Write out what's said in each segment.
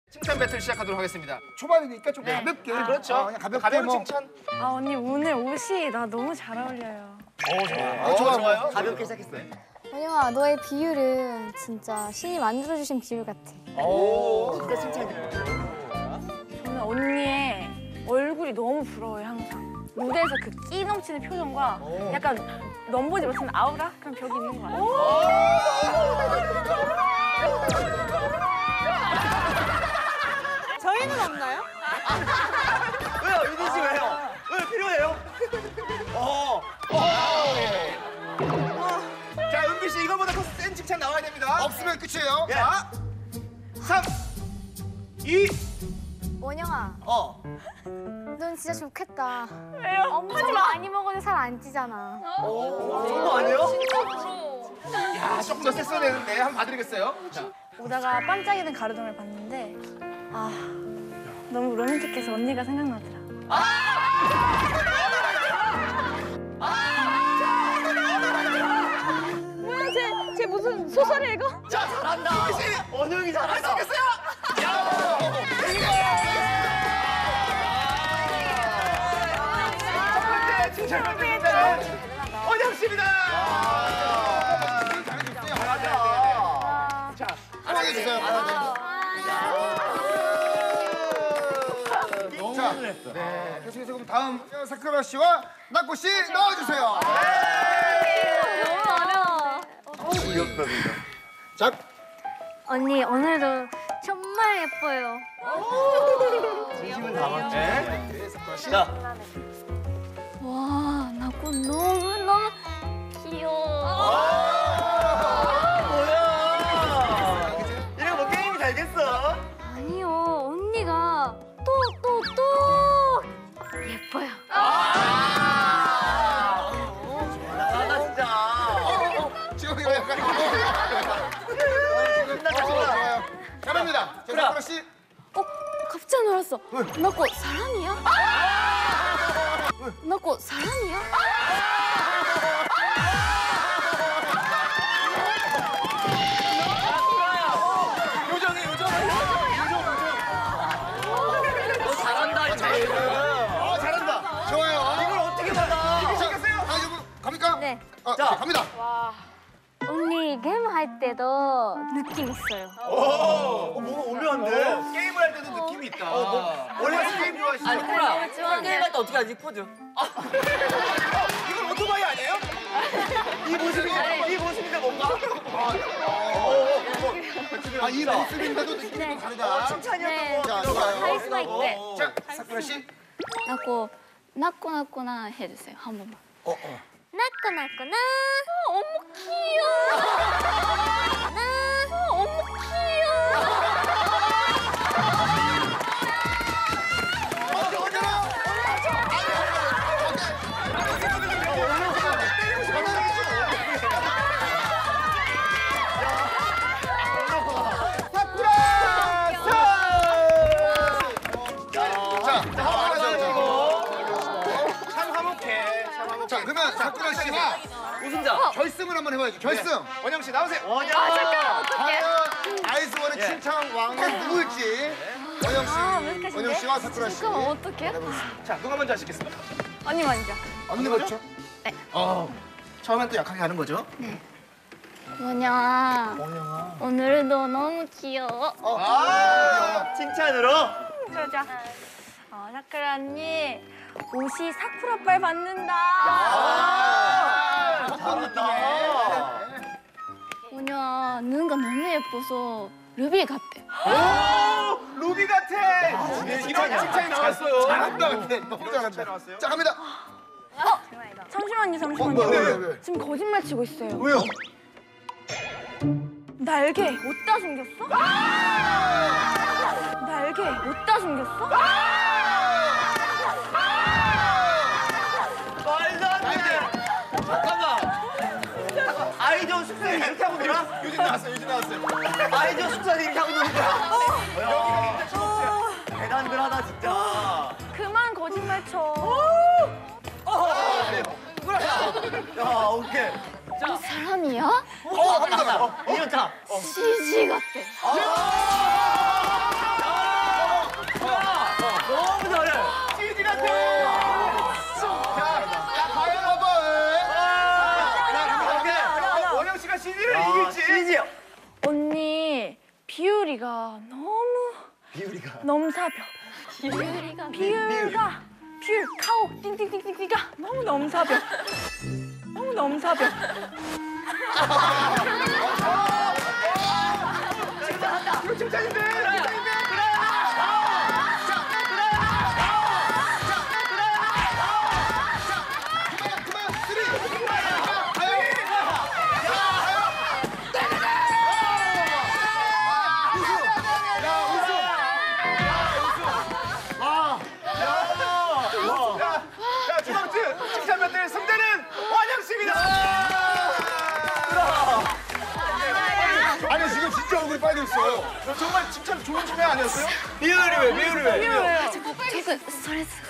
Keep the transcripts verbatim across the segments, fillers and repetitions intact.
칭찬 배틀 시작하도록 하겠습니다. 초반이니까 좀 네. 가볍게. 아, 그렇죠. 어, 그냥 가볍게 가벼운 뭐. 칭찬. 아 언니 오늘 옷이 나 너무 잘 어울려요. 어, 좋아요. 어, 좋아, 좋아요. 가볍게 시작했어요. 원영아, 너의 비율은 진짜 신이 만들어주신 비율 같아. 오, 진짜 칭찬이에요. 저는 언니의 얼굴이 너무 부러워요 항상. 무대에서 그 끼 넘치는 표정과 약간 넘보지 못하는 아우라? 그런 벽이 있는 거 같아요. 저희는 없나요? 왜요? 유진 씨 왜요? 왜 필요해요? 어. 자, 은비 씨 이거보다 더 센 칭찬 나와야 됩니다. 없으면 끝이에요. 예. 자, 삼, 이. 원영아, 어. 넌 진짜 좋겠다. 왜요? 엄청 많이 먹어도 살 안 찌잖아. 좋은 거 아니에요? 야, 조금 더 셌어야 되는데 한번 봐드리겠어요. 자, 오다가 반짝이는 가로등을 봤는데 아 너무 로맨틱해서 언니가 생각나더라. 뭐야, 쟤, 쟤 무슨 소설을 읽어? 자, 잘한다. 원영이 잘한다. 칭찬 받는 원영 씨입니다. 잘해주세요. 자, 안아주세요. 자, 네. 계속해서 그럼 다음 사쿠라 씨와 나코 씨 나와주세요. 너무 어려워. 자, 언니, 오늘도 정말 예뻐요. 진심은 담았지. 자, 와, 나코 너무너무 귀여워. 뭐야? 이래가 뭐 게임이 잘겠어? 아니요, 언니가 또, 또, 또 예뻐요. 잘한다 진짜. 지금 이거 약간 신난다 어, 신나. 좋아요. 잘합니다. 자, 그래. 사쿠라 씨. 어, 깜짝 놀랐어. 나코 사람이야? 나코 사람이야? 요정이 요정. 요정 요정. 너 잘한다 이제. 어, 잘한다. 좋아요. 이걸 어떻게 받아? 시작했어요. 아, 이거 갑니까? 네. 아, 자. 자, 갑니다. 언니 게임 할 때도 느낌 있어요. 어, 뭔가 오묘한데? 게임을 할 때도 느낌이 있다. 원래 게임 좋아하시죠? 아니, 쿠라. 쿠라 게임 할 때 어떻게 하지? 포즈. 이건 오토바이 아니에요? 이 모습이, 이 모습인데 뭔가? 아, 이 모습인데도 느낌이 또 다르다. 칭찬이었던 거. 자, 네, 좋아요. 카리스마 있게. 자, 사쿠라 씨. 나코 나코나코나 해주세요. 한 번만. 어, 어. 나코나코나. 어머 귀여워. 나 어머 귀여워. 참 화목해. 참 화목해. 자, 그러면 사쿠라 씨가 우승자. 결승을 한번 해봐야죠. 결승. 원영 씨 나오세요. 원영. 과연 아이스원의 예. 칭찬 왕은 누구일지 원영 씨, 어떡하신데? 원영 씨와 사쿠라 씨. 잠깐만 어떡해? 자, 누가 먼저 하시겠습니까? 언니 먼저. 언니 거죠? 어, 처음엔 또 약하게 하는 거죠? 원영아. 오늘도 너무 귀여워. 아, 칭찬으로. 그러자. 어, 사쿠라 언니 옷이 사쿠라빨 받는다. 아, 잘한다. 원영아, 눈가 너무 예뻐서 루비 같대. 오, 루비 같아. 이런 칭찬이 나왔어요. 잘한다, 근데 너무 잘한다. 나왔어요. 자, 갑니다. 잠시만요, 어, 잠시만요. 뭐, 왜, 왜, 왜? 지금 거짓말 치고 있어요. 왜요? 날개 어디다 숨겼어? 날개 어디다 숨겼어? 말도 안 돼. 잠깐만. 잠깐. 아이디어 숙제를 이렇게 하고 놀아? 요즘 나왔어요. 요즘 나왔어요. 아이디어 숙제를 이렇게 하고 노는 거야? 여기가 대단들하다 진짜. 그만 거짓말 쳐. 야, 오케이. 너 사람이야? 어, 갑니다. 이년차. 씨지 같대. 아! 비율이가 너무 비율이가. 넘사벽. 비율이가 비율가 비율 카오 띵띵띵띵띵가 너무 넘사벽. 너무 넘사벽. 이거 칭찬인데. 칭찬인데. 그만 쓰리. 자, 주방트 칭찬받을 승자는 원영 씨입니다. 아니 지금 진짜 얼굴이 빨개졌어. 저 정말 칭찬 좋은 칭찬 아니었어요? 비율이 왜? 비율이 왜? 자꾸 스트레스.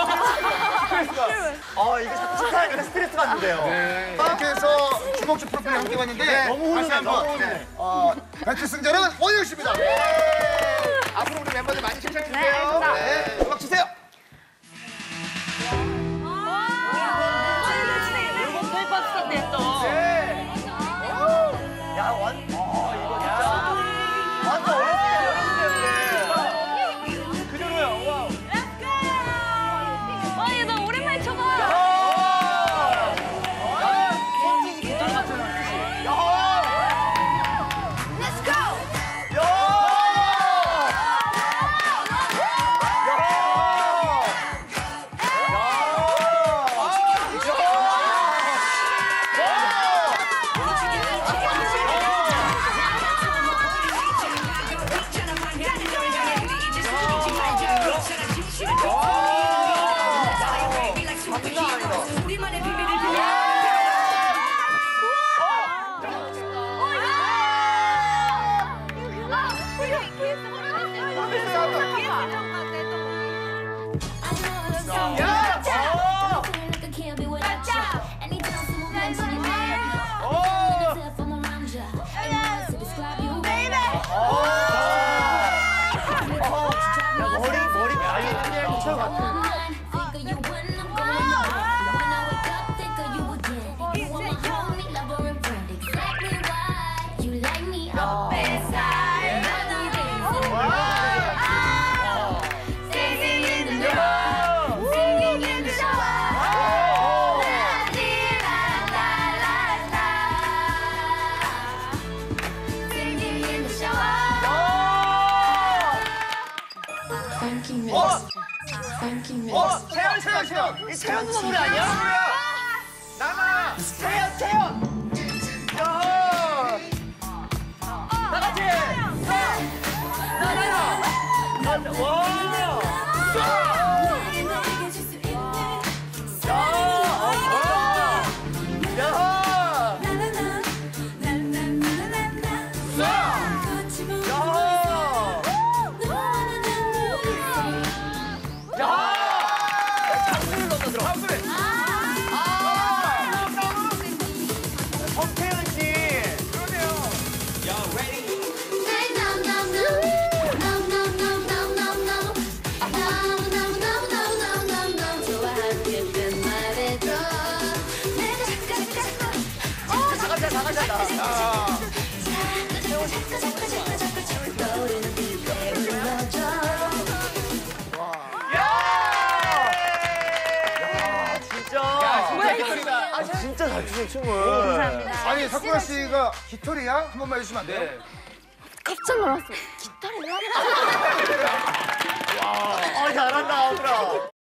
아 이게 자꾸 칭찬하니까 스트레스 받는데요. 이렇게 해서 주먹주 프로필을 함께 봤는데 너무 훈훈해, 다시 한번 너무 훈훈해. 네, 어, 배틀 승자는 원영 씨입니다. 앞으로 우리 멤버들 많이 칭찬해 네, 주세요. 알겠습니다. 네, 음악 주세요. 야 완. 어 이거 진짜. 완전 어렸을 때 어렸을 때인데. 그대로요. 와우. 와, 얘 나 오랜만에 쳐봐. 손짓이 깃털 같잖아. 야. Let's go. 야. 머리 머리 관리 깃털 같아. 어 채연 채연 채연. 이 채연 누나 노래 아니야? 나나. 채연 채연. 야. 다 같이. 나나. 와. 정채연 씨. 나가자 나가자 나. 야, 진짜. 진짜 깃털이다. 아, 진짜 잘 추는 춤을. 감사합니다. 아니 사쿠라 씨가 깃털이야? 한 번만 해주시면 안 돼요? 네. 깜짝 놀랐어. 깃털이 왜 아, 잘한다, 아우라.